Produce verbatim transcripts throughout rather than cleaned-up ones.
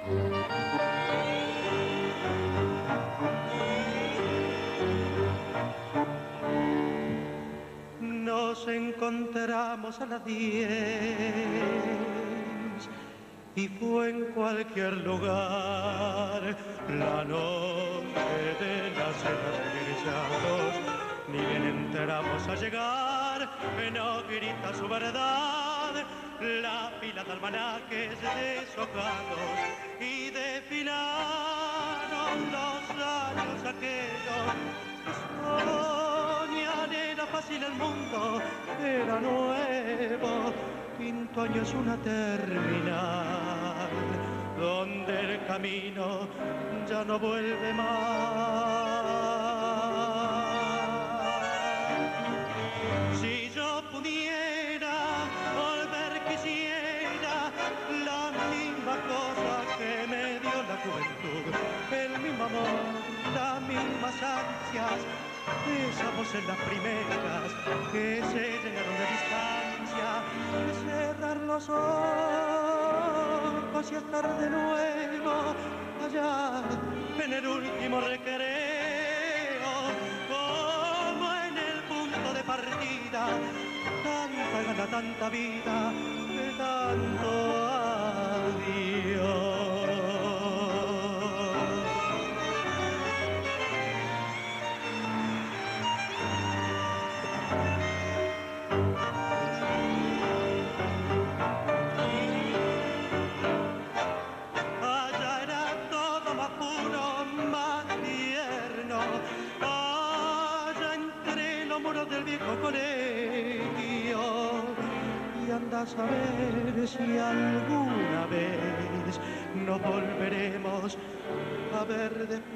Nos encontramos a las diez y fue en cualquier lugar la noche de las cenas egresados. Ni bien entramos a llegar, no grita su verdad la pila de almanaques deshojados y desfilaron los años aquellos. Soñar era fácil, el mundo era nuevo, quinto año es una terminal donde el camino ya no vuelve más. Si yo pudiera volver quisiera la misma cosa que me dio la juventud, el mismo amor, las mismas ansias, esas voces las primeras que se llenaron de distancia, cerrar los ojos y estar de nuevo allá en el último recreo, como en el punto de partida, tanta gana, tanta vida, de tanto adiós. Del viejo colegio y anda a saber si alguna vez nos volveremos a ver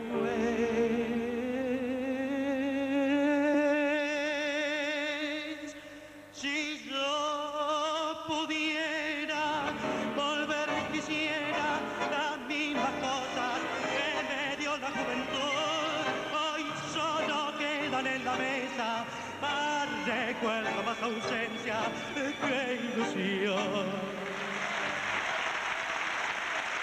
después. Si yo pudiera volver quisiera las mismas cosas que me dio la juventud, hoy solo quedan en la mesa más recuerdo, más ausencia que ilusión.